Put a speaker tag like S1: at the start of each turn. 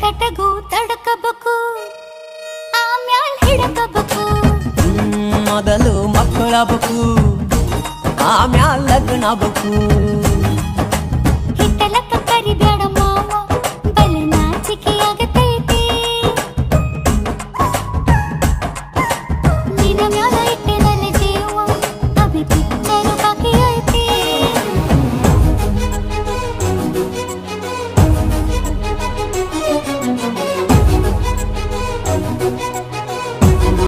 S1: ಕಟಗೂ ತಡಕಬೇಕು ಆಮ್ಯಾಲ್ ಹಿಡಕಬೇಕು
S2: ಮೊದಲು ಮಕ್ಕಳಾಗಬೇಕು ಆಮ್ಯಾಲ್ ಲಗ್ನ ಆಗಬೇಕು